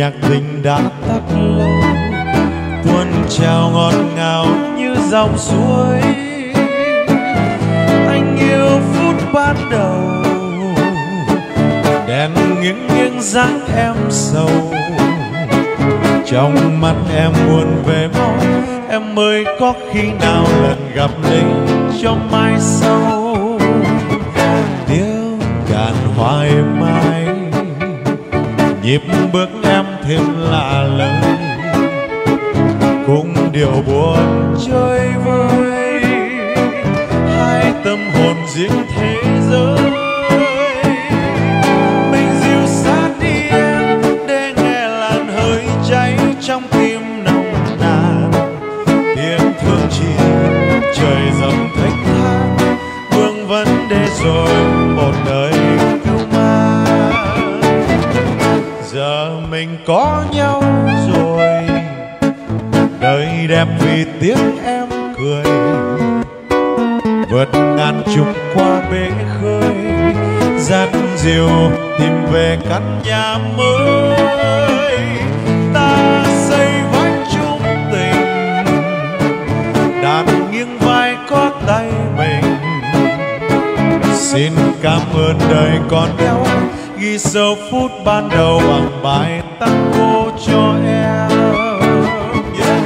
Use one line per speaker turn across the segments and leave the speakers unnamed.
nhạc tình đã tắt lâu, tuôn trào ngọt ngào như dòng suối. Anh yêu phút ban đầu, đèn nghiêng nghiêng dáng em sầu. Trong mắt em buồn về mau, em mới có khi nào lần gặp đây cho mai sau. Tiếng đàn hoài mãi, nhịp bước em thêm lạ lời, cùng điệu buồn chơi vơi, hai tâm hồn riêng thế giới. Mình dịu sát đi em để nghe làn hơi cháy trong tim nồng nàn. Tiếng thương chỉ trời rộng thênh thang, vương vấn đề rồi một đời cứu mang. Giờ mình có nhau rồi, đời đẹp vì tiếng em cười. Vượt ngàn chục qua bể khơi, dắt dìu tìm về căn nhà mới. Ta xây vách chung tình, đàn nghiêng vai có tay mình. Xin cảm ơn đời còn nhau, ghi sâu phút ban đầu bằng bài tango cho em. Yeah.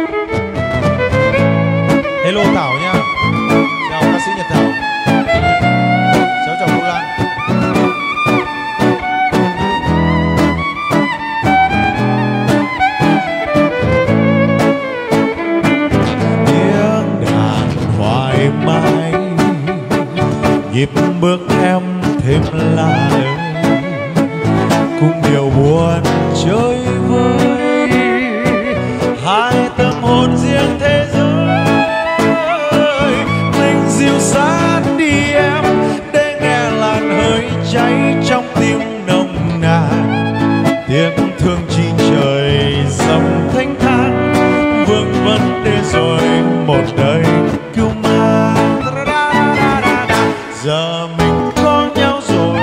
Hello Thảo nha, chào ca sĩ Nhật Thảo, cháu chào cô Lan. Tiếng đàn hoài mãi, nhịp bước em thêm lạ lời, cùng điệu buồn chơi vơi, hai tâm hồn riêng thế giới. Mình dịu sát đi em để nghe làn hơi cháy trong tim nồng nàn. Tiếng thương chi trời rộng thênh thang, vương vấn đề rồi một đời cứu mang. Giờ mình có nhau rồi,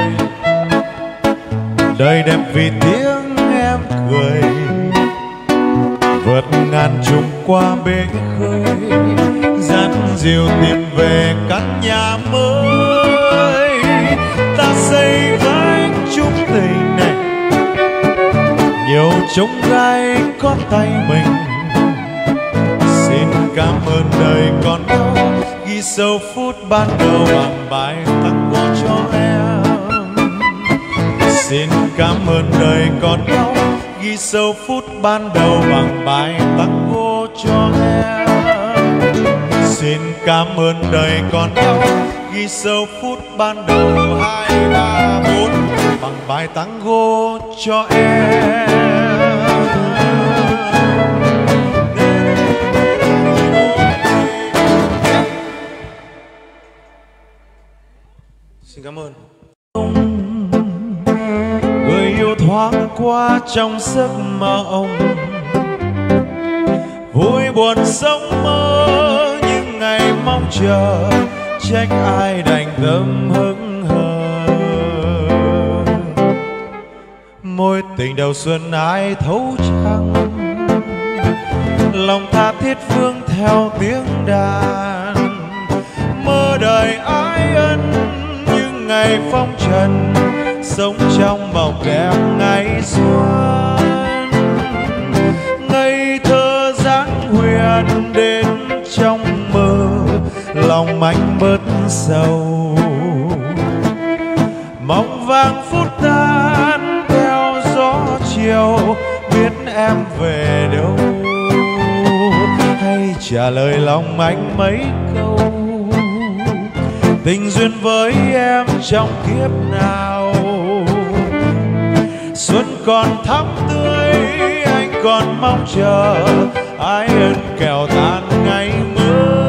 đời đẹp vì tiếng em cười. Vượt ngàn trùng qua bể khơi, dắt dìu tìm về căn nhà mới. Ta xây vách chung tình này, nhiều trông gai có tay mình. Xin cảm ơn đời còn nhau, ghi sâu phút ban đầu bằng bài tango cho em. Xin cảm ơn đời còn nhau, ghi sâu phút ban đầu bằng bài tango cho em. Xin cảm ơn đời còn nhau, ghi sâu phút ban đầu 2, 3, 4 bằng bài tango cho em. Xin cảm ơn. Người yêu thoáng qua trong giấc mộng, vui buồn sống mơ những ngày mong chờ. Trách ai đành tâm hững hờ, mối tình đầu xuân ai thấu chẳng. Lòng tha thiết phương theo tiếng đàn, mơ đời ái ân những ngày phong trần. Sống trong mộng đẹp ngày xuân, ngây thơ dáng huyền đến trong mơ. Lòng anh bớt sầu, mong vang phút tan theo gió chiều. Biết em về đâu, hay trả lời lòng anh mấy câu. Tình duyên với em trong kiếp nào, xuân còn thắm tươi anh còn mong chờ. Ai ơn kẻo tan ngày mưa.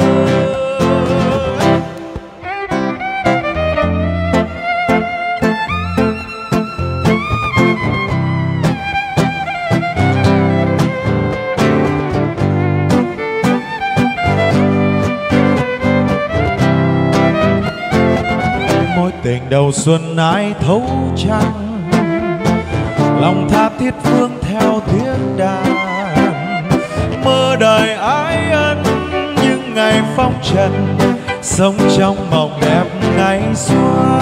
Mối tình đầu xuân ai thấu chẳng, lòng tha thiết phương theo theo tiếng đàn. Mơ đời ái ân những ngày phong trần, sống trong mộng đẹp ngày xuân.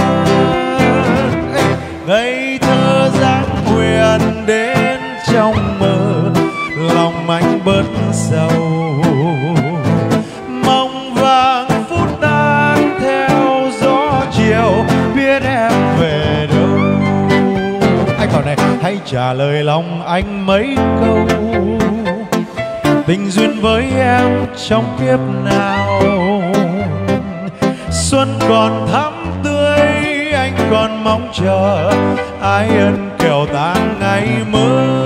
Ngây thơ dáng huyền đến trong mơ, lòng anh bớt sầu. Mong vàng phút tan theo gió chiều, biết em về đâu. Anh bảo này, hãy trả lời lòng anh mấy câu. Tình duyên với em trong kiếp nào? Xuân còn thắm tươi, anh còn mong chờ ái ân kẻo tan ngày mơ.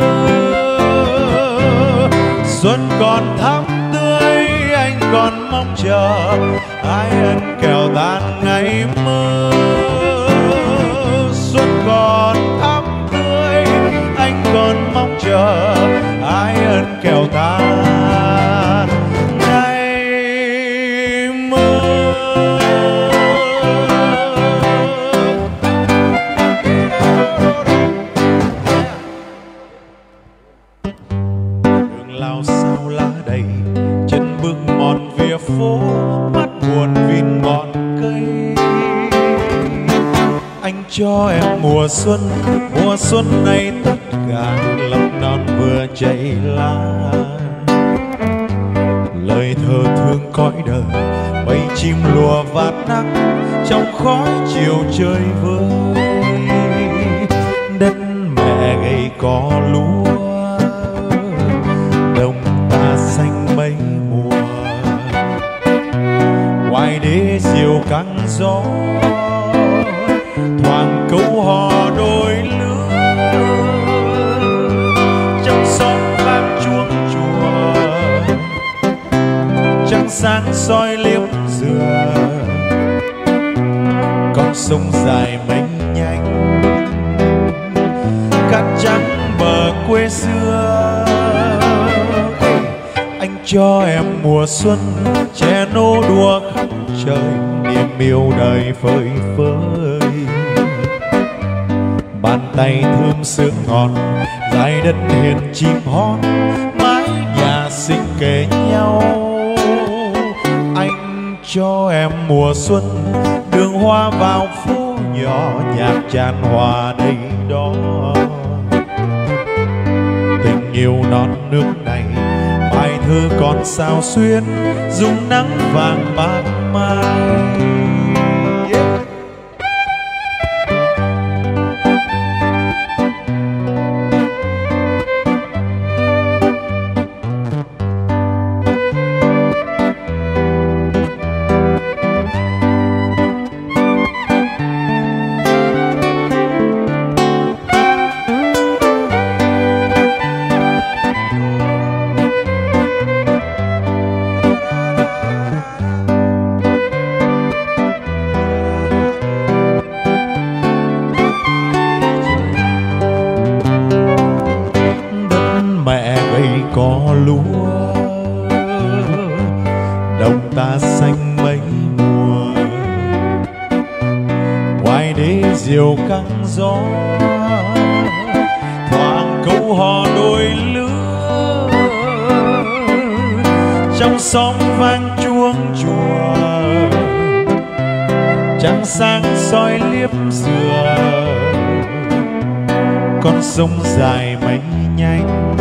Xuân còn thắm tươi, anh còn mong chờ ái ân kẻo tan ngày mơ. Xuân còn thắm tươi, anh còn mong chờ ái ân kẻo tan ngày mơ. Đường lao sao lá đầy, chân bước mòn vỉa phố, mắt buồn vì ngọn cây. Anh cho em mùa xuân này tất cả lòng non vừa chảy lá. Lời thơ thương cõi đời, mây chim lùa vạt nắng trong khói chiều trời vơi. Đất mẹ gầy cỏ lúa, đồng ta xanh mấy mùa. Ngoài đê diều căng gió, thoảng câu hò đôi lứa. Trong xóm vang chuông chùa, trăng sáng soi liếp dừa. Con sông dài mênh nhanh, cát trắng bờ quê xưa. Anh cho em mùa xuân, che nô đùa khắp trời, niềm yêu đời phơi phới. Bàn tay thơm sương ngọt, dài đất hiền chim hót, mái nhà xinh kề nhau. Anh cho em mùa xuân, đường hoa vào phố nhỏ, nhạc tràn hòa đây đó. Tình yêu non nước này, bài thơ còn sao xuyến, dùng nắng vàng ban mai. Có lúa, đồng ta xanh mấy mùa. Ngoài đê diều căng gió, thoảng câu hò đôi lứa. Trong xóm vang chuông chùa, trăng sáng soi liếp dừa. Con sông dài mênh nhanh,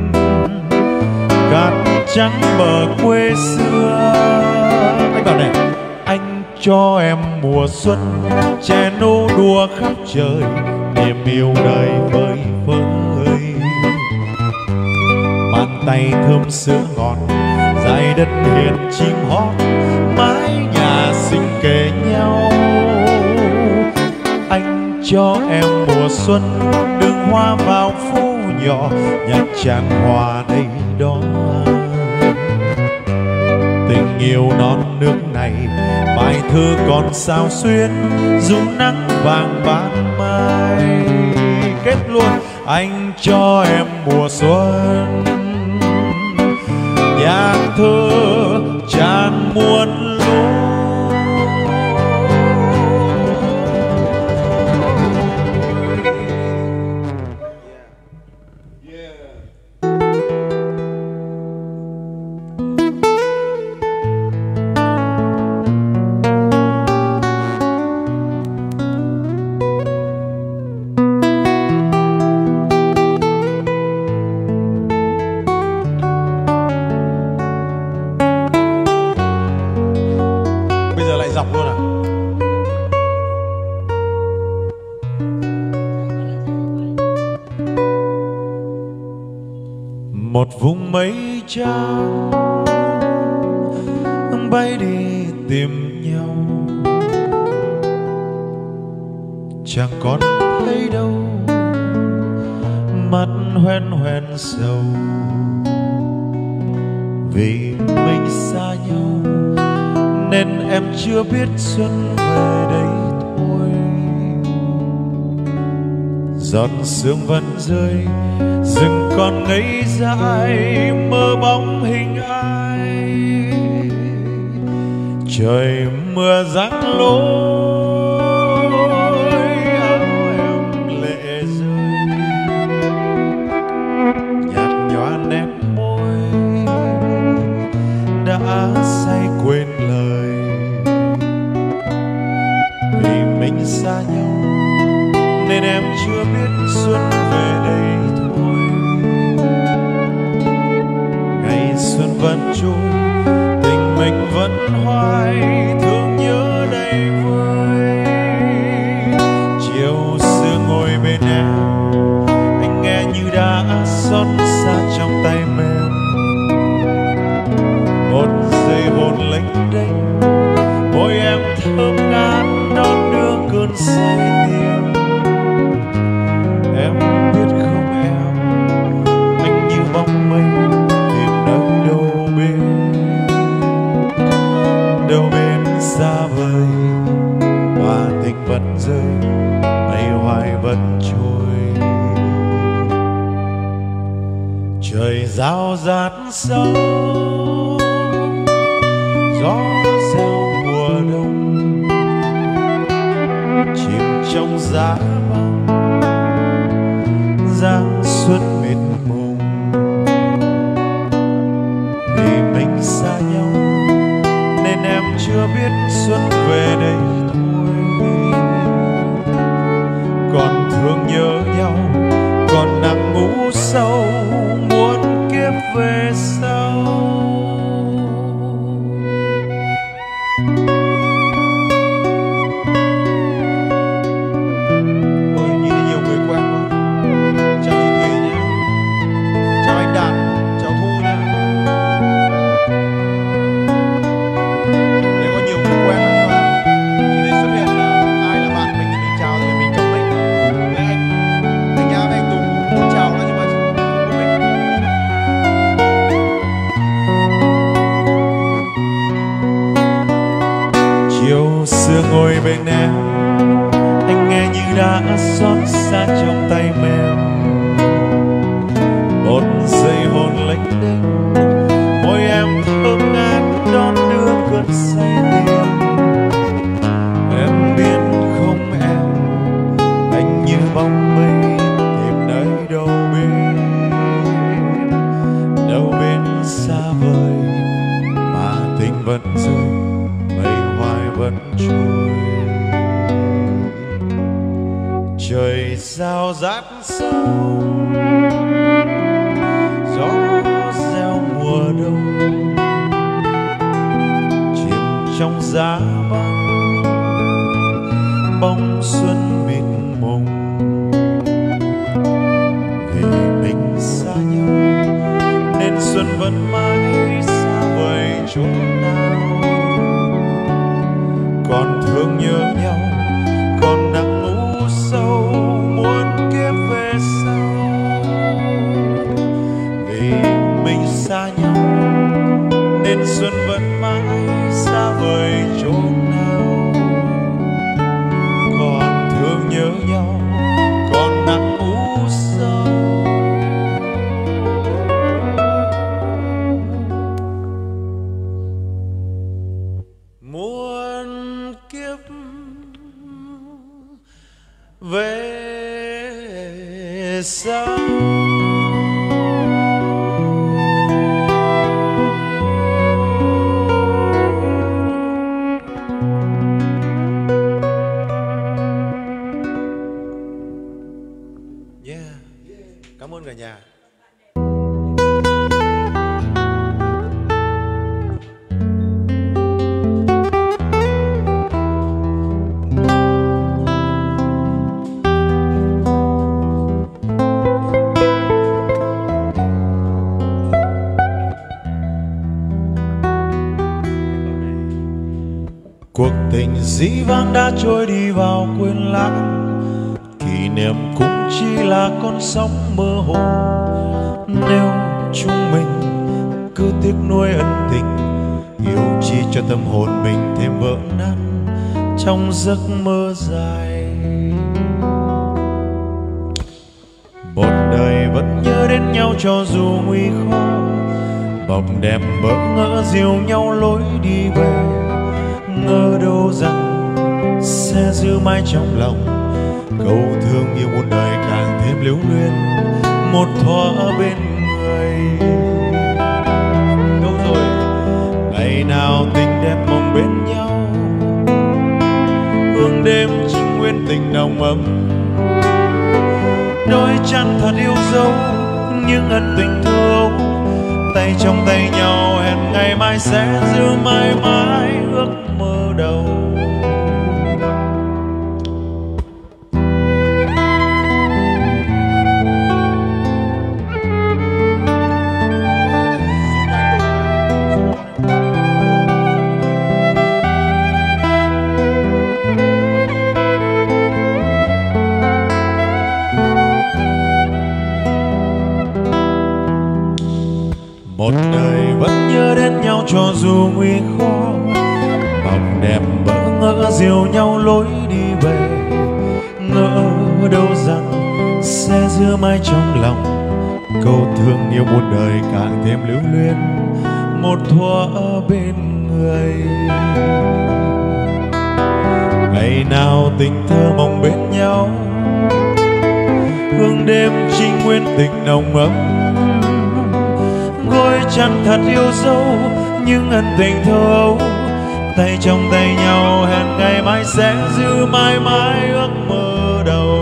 cát trắng bờ quê xưa. Anh bảo này, anh cho em mùa xuân, che nô đùa khắp trời, niềm yêu đời phơi phới. Bàn tay thơm sữa ngọt, dài đất hiền chim hót, mái nhà xinh kề nhau. Anh cho em mùa xuân, đường hoa vào phố nhỏ, nhạc tràn hòa đây đó. Tình yêu non nước này, bài thơ còn sao xuyến, dùng nắng vàng ban mai. Kết luôn, anh cho em mùa xuân, nhạc thơ tràn muôn lối. Yeah. một vùng mây trắng bay đi tìm nhau, chẳng còn thấy đâu mắt hoen hoen sầu, vì mình xa nhau nên em chưa biết xuân về đây thôi. Giọt sương vẫn rơi, rừng còn ngây dại mơ bóng hình ai. Trời mưa giăng lối áo em lệ rơi, nhạt nhòa nét môi đã say quên lời. Vì mình xa nhau nên em chưa biết xuân về đây thôi. Ngày xuân vẫn trôi, tình mình vẫn hoài, thương nhớ đầy vơi. Chiều xưa ngồi bên em, anh nghe như đã xót xa trong tay mềm. Một giây hồn lênh đênh, môi em thơm ngát đón đưa cơn say tim. Em biết không em, anh như bóng mây tìm nơi đâu bên xa vời, và tình vẫn rơi, mây hoài vẫn trôi. Trời rao rát sâu, gió reo mùa đông, chìm trong giá băng giáng xuân mịt mùng. Vì mình xa nhau nên em chưa biết xuân về đây thôi. Còn thương nhớ nhau, còn nặng ngủ sâu, muốn kiếp về sau. Ngồi bên em, anh nghe như đã xót xa trong tay mềm. Một giây hồn lênh đênh, môi em thơm ngát đón đưa cơn say tim. Em biết không em, anh như bóng mây tìm nơi đâu bên xa vời, mà tình vẫn rơi, mây hoài vẫn trôi. Trời rao rát sâu, gió reo mùa đông, chìm trong giá băng bóng xuân mịt mùng. Vì mình xa nhau nên xuân vẫn mãi xa vời chỗ nào. Còn thương nhớ nhau, còn nặng ngủ sâu, muốn kiếp về sau. Vì mình xa nhau nên xuân vẫn mãi xa vời chỗ nào. Còn thương nhớ nhau, còn nặng ngủ sâu. Muôn kiếp về sau. cuộc tình dĩ vãng đã trôi đi vào quên lãng, kỷ niệm cũng chỉ là con sóng mơ hồ. Nếu chúng mình cứ tiếc nuối ân tình, yêu chi cho tâm hồn mình thêm vỡ nát trong giấc mơ dài. Một đời vẫn nhớ đến nhau cho dù nguy khó, mộng đẹp bỡ ngỡ dìu nhau lối đi về. Ngờ đâu rằng sẽ giữ mãi trong lòng câu thương yêu muôn đời càng thêm lưu luyến một thuở bên người. Đâu rồi ngày nào tình đẹp mong bên nhau, hương đêm trinh nguyên tình nồng ấm. Đôi chân thật yêu dấu những ân tình thơ ấu, tay trong tay nhau hẹn ngày mai sẽ giữ mãi mãi ước mơ đầu. Một đời vẫn nhớ đến nhau cho dù nguy khó, mộng đẹp bỡ ngỡ dìu nhau lối đi về. Ngỡ đâu rằng sẽ giữ mãi trong lòng câu thương yêu muôn đời càng thêm lưu luyến một thuở bên người. Ngày nào tình thơ mộng bên nhau, hương đêm trinh nguyên tình nồng ấm. Gối chăn thật yêu dấu những ân tình thơ ấu, tay trong tay nhau hẹn ngày mai sẽ giữ mãi mãi ước mơ đầu.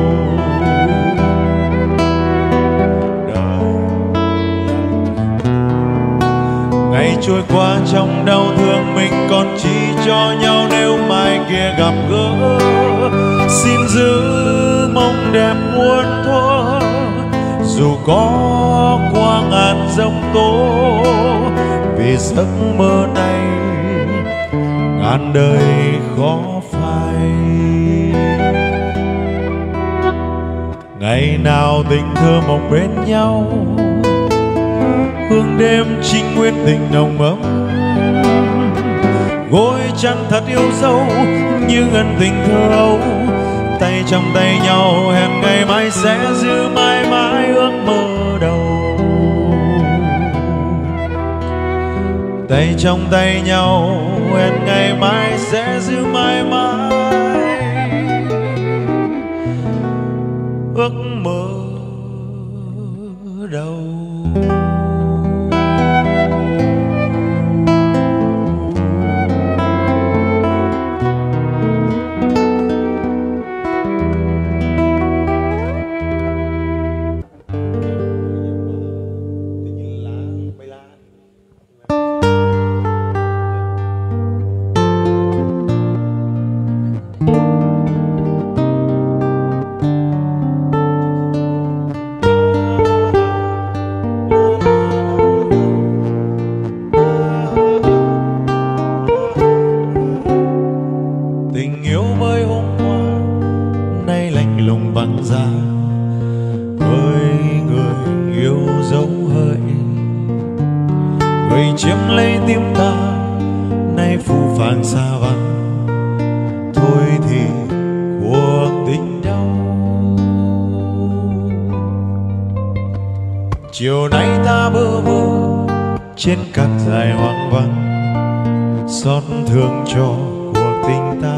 Ngày trôi qua trong đau thương mình còn chỉ cho nhau nếu mai kia gặp gỡ. Xin giữ mong đẹp muôn thuở dù có qua ngàn giông tố, vì giấc mơ này ngàn đời khó phai. Ngày nào tình thơ mộng bên nhau, hương đêm trinh nguyên tình nồng ấm. Gối chăn thật yêu dấu những ân tình thơ ấu, tay trong tay nhau hẹn ngày mai sẽ giữ mãi mãi ước mơ đầu. Tay trong tay nhau hẹn ngày mai sẽ giữ mãi mãi ước mơ đầu. Tình yêu mới hôm qua nay lạnh lùng băng giá, với người yêu dấu hỡi. Người chiếm lấy tim ta nay phù phàng xa vắng, thôi thì cuộc tình đau. Chiều nay ta bơ vơ trên cát dài hoang vắng, xót thương cho cuộc tình ta.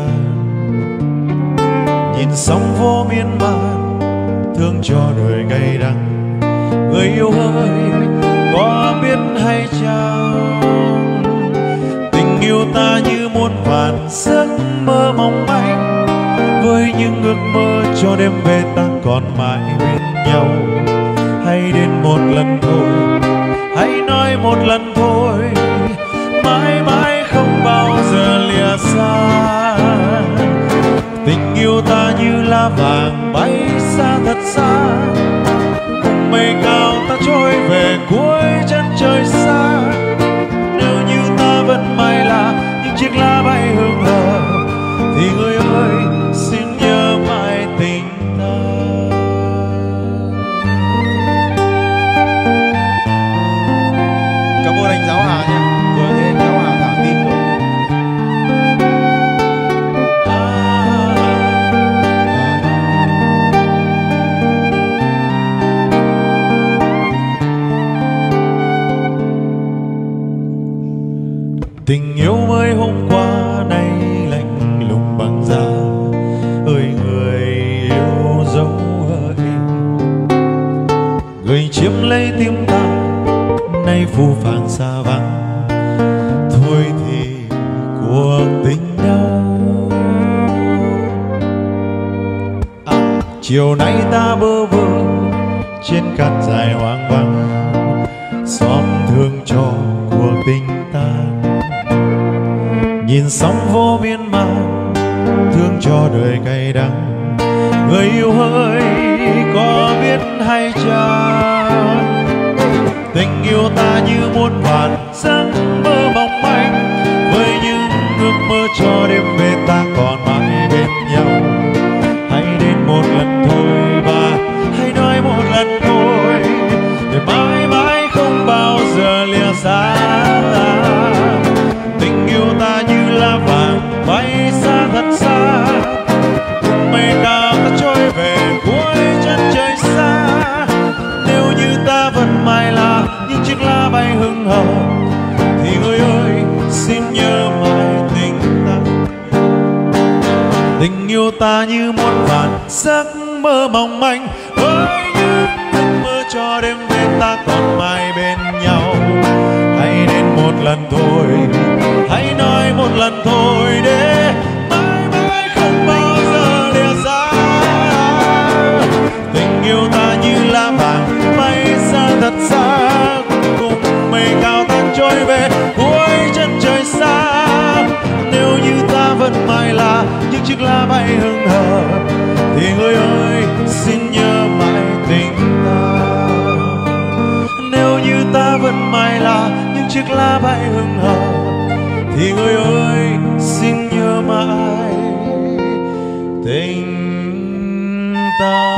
Nhìn sóng vô miên man thương cho đời cay đắng. Người yêu ơi có biết hay chăng, tình yêu ta như muôn vàn giấc mơ mong manh. Với những ước mơ cho đêm về ta còn mãi bên nhau. Hãy đến một lần thôi, hãy nói một lần thôi, mãi mãi không bao giờ lìa xa. Tình yêu ta như lá vàng bay xa thật xa, cùng mây cao ta trôi về cuối chân trời xa. Nếu như ta vẫn mãi là những chiếc lá bay hương hờ, mới hôm qua nay lạnh lùng băng giá. Ơi người yêu dấu hình, người chiếm lấy tim ta nay phù phàng xa vắng. Thôi thì cuộc tình đâu. Chiều nay ta bơ vơ trên cát dài hoang vắng, xót thương cho cuộc tình ta. Nhìn sóng vô biên mang, thương cho đời cay đắng. Người yêu ơi có biết hay chăng, tình yêu ta như muôn vàn giấc mơ mong manh. Với những ước mơ cho đêm về ta còn mãi bên nhau. Hãy đến một lần thôi và hãy nói một lần thôi, để mãi mãi không bao giờ lìa xa. Tình yêu ta như lá vàng bay xa thật xa, cùng mây cao ta trôi về cuối chân trời xa. Nếu như ta vẫn mãi là những chiếc lá bay hững hờ, thì người ơi xin nhớ mãi tình ta. Tình yêu ta như muôn vàn giấc mơ mong manh, với những ước mơ cho đêm về ta còn mãi bên nhau. Hãy đến một lần thôi, hãy nói một lần thôi, để mãi mãi không bao giờ lìa xa. Tình yêu ta như lá vàng bay xa thật xa, cùng mây cao ta trôi về cuối chân trời xa. Nếu như ta vẫn mãi là những chiếc lá bay hững hờ, thì người ơi xin nhớ mãi tình ta. Nếu như ta vẫn mãi là những chiếc lá bay hững hờ, thì người ơi xin nhớ mãi tình ta.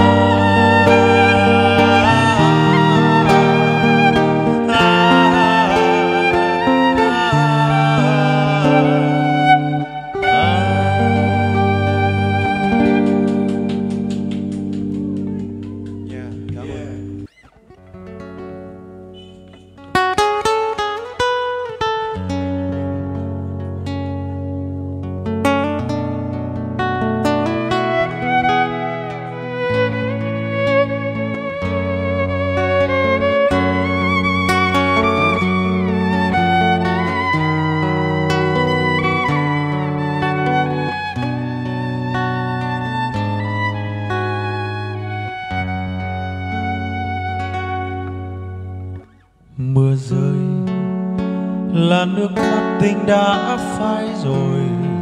Mưa rơi là nước mắt tình đã phai rồi,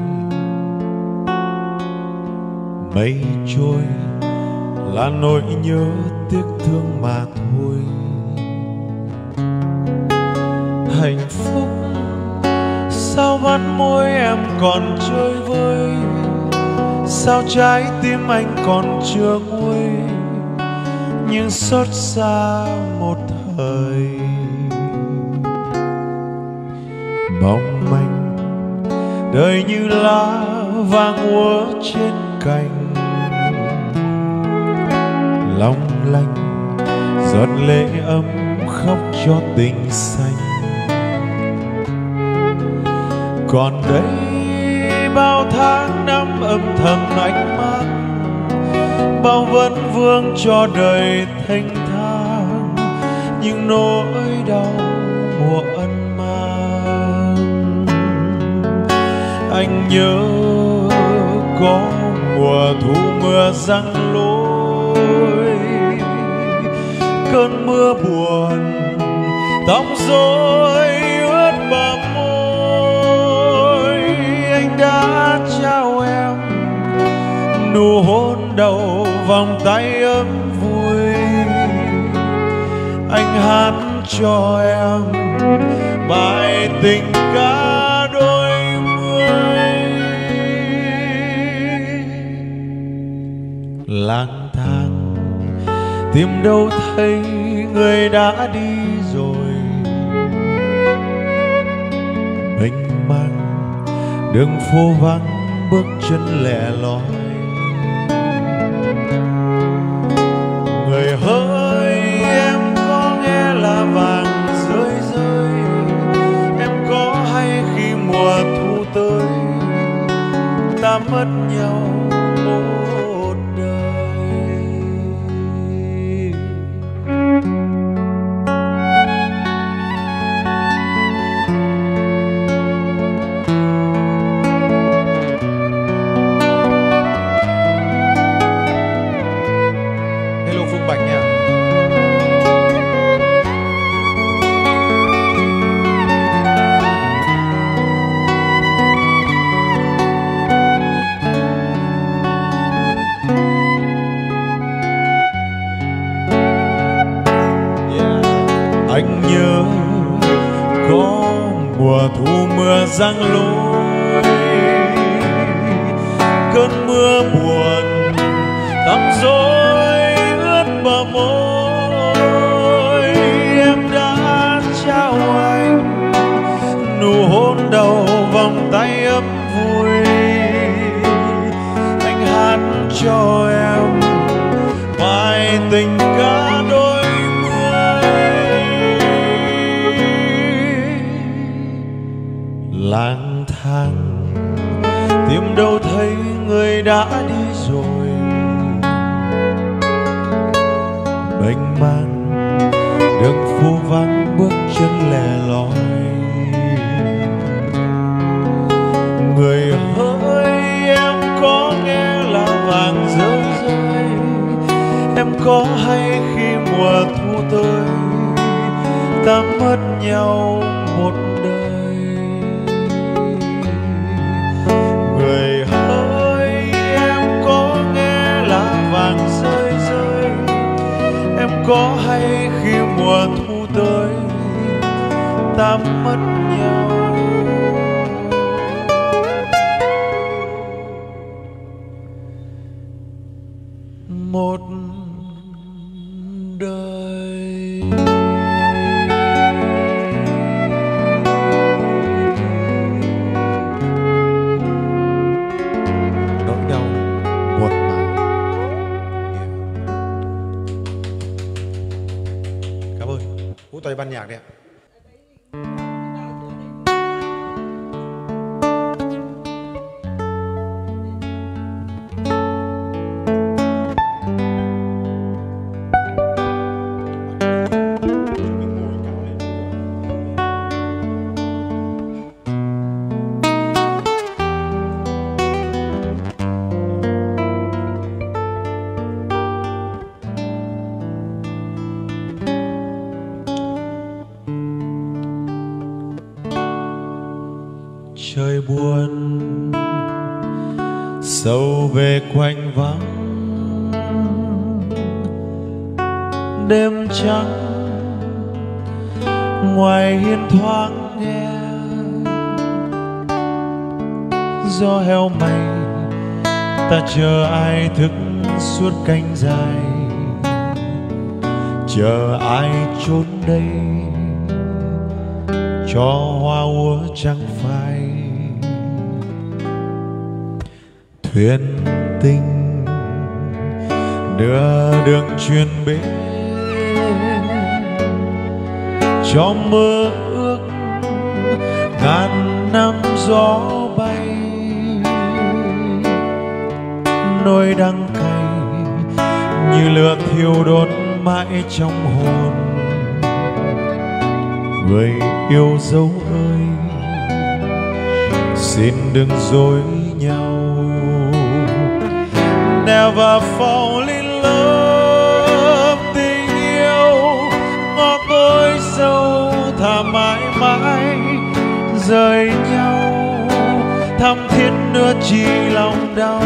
mây trôi là nỗi nhớ tiếc thương mà thôi. Hạnh phúc sao mắt môi em còn chơi vơi, sao trái tim anh còn chưa nguôi, nhưng xót xa một thời. Mong manh đời như lá vàng úa trên cành, long lanh giọt lệ ấm khóc cho tình xanh. Còn đây bao tháng năm âm thầm ánh mắt, bao vấn vương cho đời thanh thang, những nỗi đau mùa ân mang. Anh nhớ có mùa thu mưa giăng lối, cơn mưa buồn tóc rối ướt bờ môi. Anh đã trao em nụ hôn đầu, vòng tay ấm vui. Anh hát cho em bài tình ca đôi mươi. Lang thang tìm đâu thấy người đã đi rồi, mênh mang đường phố vắng bước chân lẻ loi. Người hỡi em có nghe là vàng rơi rơi, em có hay khi mùa thu anh nhớ có mùa thu mưa giăng lối, cơn mưa buồn tắm rối ướt bờ môi. Em đã trao anh nụ hôn đầu vòng tay ấm vui, anh hát cho em bài tình ca đôi mươi. Lang thang tìm đâu thấy người đã đi rồi, mênh mang đường phố vắng bước chân lẻ loi. Người hỡi em có nghe là vàng rơi rơi, em có hay khi mùa thu tới ta mất nhau một đời. Người hỡi em có nghe là vàng rơi rơi, em có hay khi mùa thu tới ta mất nhau một đời. Nỗi đau muộn màng. Cảm ơn Vũ Tây ban nhạc đấy ạ. Trời buồn sâu về quanh vắng, đêm trắng ngoài hiên thoáng nghe gió heo may. Ta chờ ai thức suốt canh dài, chờ ai trốn đây cho hoa úa trắng phai. Thuyền tình đưa đường truyền bên cho mơ ước ngàn năm gió bay. Nỗi đắng cay như lửa thiêu đốt mãi trong hồn. Người yêu dấu ơi, xin đừng dối nhau. Never fall in love, tình yêu ngọt tối sâu thà mãi mãi rời nhau. Thắm thiết nữa chỉ lòng đau.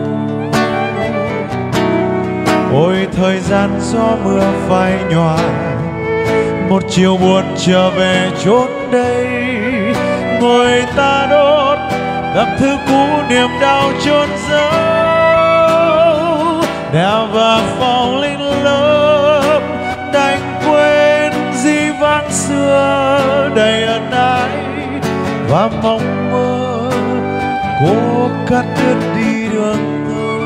Ôi thời gian gió mưa phai nhòa, một chiều buồn trở về chốn đây. Ngồi ta đốt gặp thứ cũ niềm đau chôn giấu. Never fall in love, đành quên dĩ vãng xưa đầy ân ái và mong mơ cố cắt đứt đi đường thơ.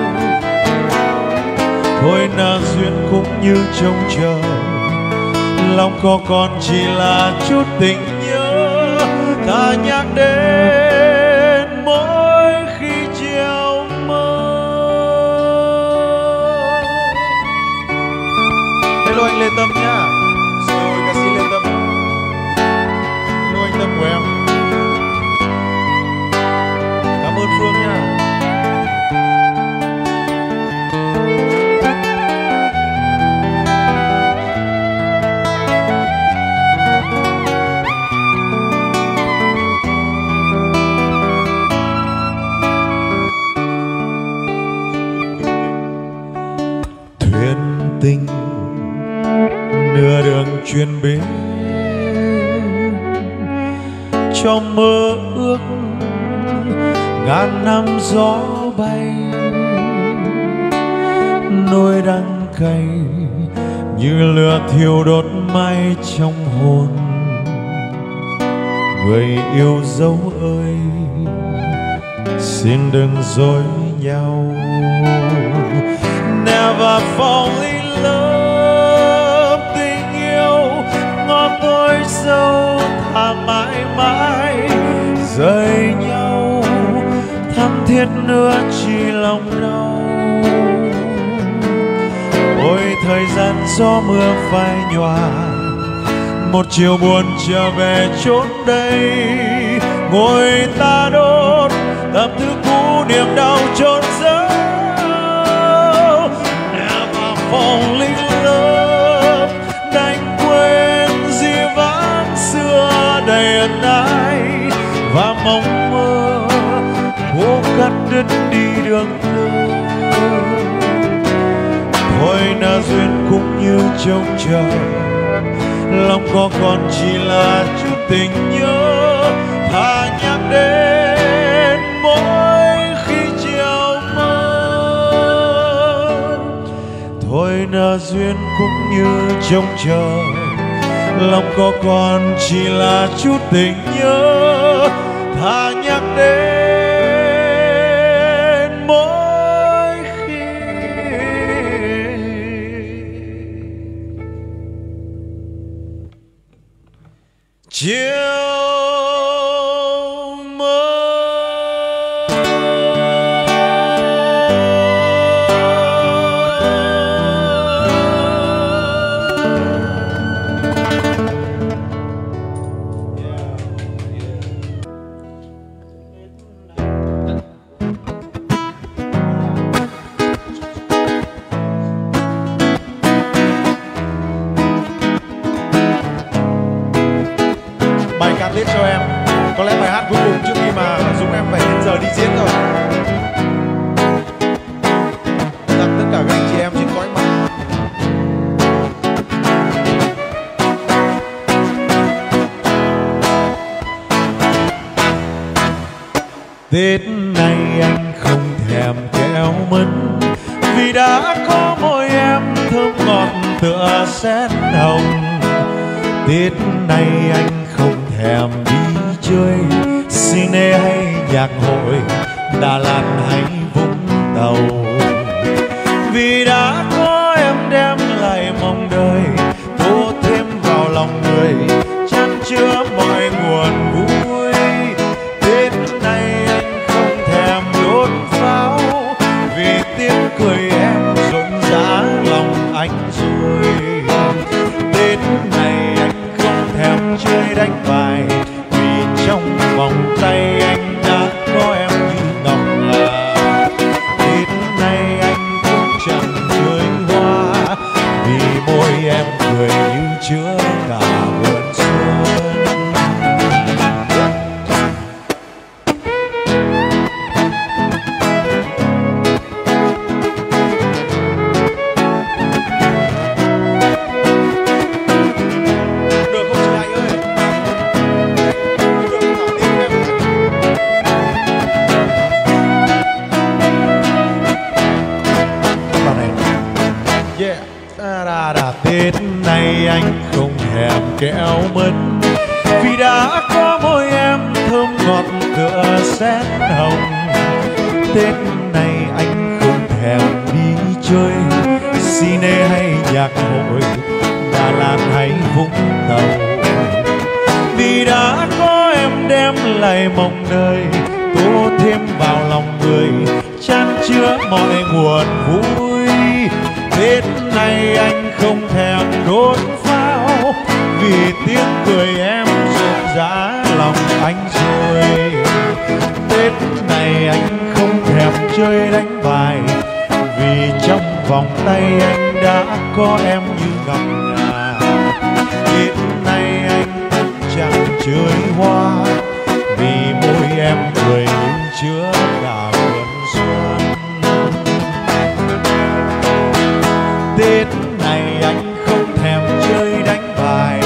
Thôi nào duyên cũng như trông chờ, lòng có còn chỉ là chút tình nhớ. Ta nhắc đến mỗi khi chiều mơ. Hello anh Lê Tâm nhá. Rồi ca sĩ Lê Tâm. Hello anh Tâm của em. Cảm ơn Phương nhá. thuyền bên trong mơ ước ngàn năm gió bay, nỗi đắng cay như lửa thiêu đốt mãi trong hồn. Người yêu dấu ơi, xin đừng dối nhau. Never fall in love, tình yêu ngọt tối sâu thà mãi mãi rời nhau, thắm thiết nữa chỉ lòng đau. Ôi thời gian gió mưa phai nhòa, một chiều buồn trở về chốn đây, ngồi ta đốt tâm thứ cũ niềm đau chôn giấu. Never fall in love, đành quên di vãng xưa đầy ân ái và mong mơ cố cắt đứt đi đường tơ. Thôi nợ duyên cũng như trông chờ, lòng có còn chỉ là chút tình nhớ, thà nhắc đến mỗi khi chiều mơ. Thôi nợ duyên cũng như trông chờ, lòng có còn chỉ là chút tình nhớ, thà nhắc đến mỗi khi chiều mơ. Bài ca tiết cho em, có lẽ bài hát cuối cùng trước khi mà Dũng em phải đến giờ đi diễn rồi. Tặng tất cả các anh chị em trên cõi mặt. Tết này anh không thèm kẹo mứt, vì đã có môi em thơm ngọt tựa sen hồng. Tết này anh không thèm đi chơi cine hay nhạc hội, Đà Lạt hay Vũng Tàu, vì đã có em đem lại mong đời, tô thêm vào lòng người chan chứa mọi nguồn vui. Tết này anh không thèm đốt pháo, vì tiếng cười em rộn rã lòng anh rồi. Tết này anh không thèm chơi đánh bài, vì trong vòng tay anh đã có em như ngọc ngà. Tết này anh cũng chẳng chơi hoa, vì môi em cười như chứa cả vườn xuân. Tết này anh không thèm kẹo mứt, vì đã có môi em thơm ngọt tựa sen hồng. Tết này anh không thèm đi chơi cine hay nhạc hội, Đà Lạt hay Vũng Tàu, vì đã có em đem lại mong đời, tô thêm vào lòng người chan chứa mọi nguồn vui. Tết này anh không thèm đốt pháo, vì tiếng cười em rộn rã lòng anh rồi. Tết này anh không thèm chơi đánh bài, vì trong vòng tay anh đã có em như ngọc ngà. Tết này anh cũng chẳng chơi hoa, vì môi em cười như chứa cả vườn xuân. Tết này anh không thèm chơi đánh bài,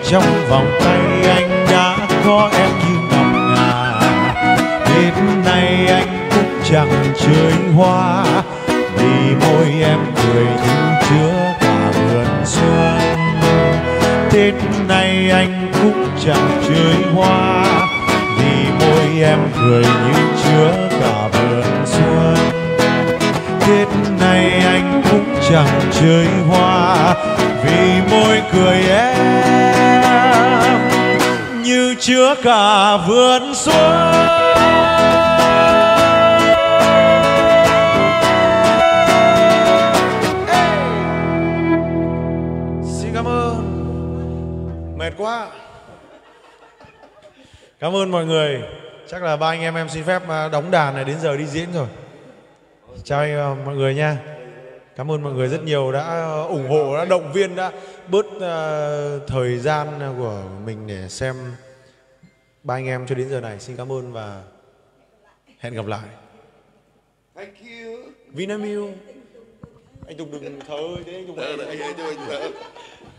trong vòng tay anh đã có em như ngọc ngà. Đến nay anh cũng chẳng chơi hoa, vì môi em cười như chứa cả vườn xuân. Đến nay anh cũng chẳng chơi hoa, vì môi em cười như chứa cả vườn xuân. Tết nay anh cũng chẳng chơi hoa, vì môi cười em như chứa cả vườn xuân. Xin cảm ơn. Mệt quá. Cảm ơn mọi người. Chắc là ba anh em xin phép đóng đàn này, đến giờ đi diễn rồi. Chào anh, mọi người nha. Cảm ơn mọi người rất nhiều đã ủng hộ, đã động viên, đã bớt thời gian của mình để xem ba anh em cho đến giờ này. Xin cảm ơn và hẹn gặp lại.
Thank you.
Vinamilk. Anh Tùng đừng thở ơi, thế anh Tùng.
Thở.